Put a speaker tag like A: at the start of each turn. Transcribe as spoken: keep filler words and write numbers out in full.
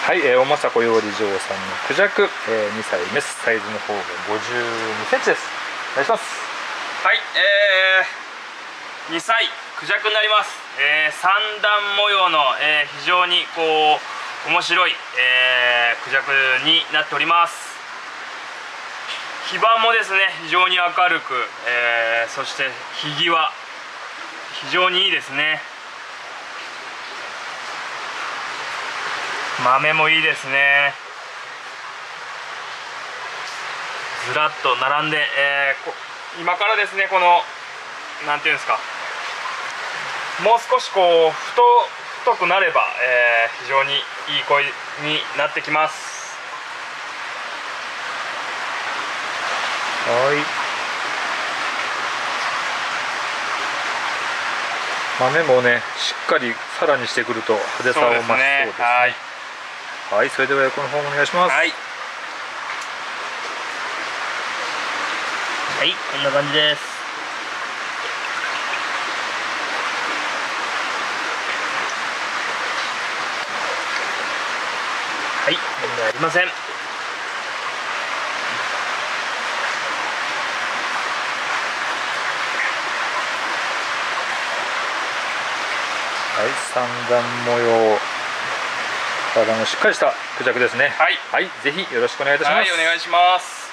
A: はい、えー、大政子養理場さんのクジャク、えー、にさいメス、サイズの方がごじゅうにセンチです。お願いします。
B: はい、えー、にさいクジャクになります。えー、三段模様の、えー、非常にこう面白い、えー、クジャクになっております。基盤もですね非常に明るく、えー、そしてひぎは非常にいいですね。豆もいいですね。ずらっと並んで、えー、こ今からですねこのなんていうんですか、もう少しこう太太くなれば、えー、非常にいい声になってきます。
A: はい、豆もねしっかりさらにしてくると派手さを増しそうですね。はい、はい、それでは横の方もお願いします。
B: はい、はい、こんな感じです。はい、問題ありません。
A: はい、三段模様、体のしっかりしたクジャクですね。
B: はい、
A: はい、ぜひよろしくお願いいたします。
B: はい、お願いします。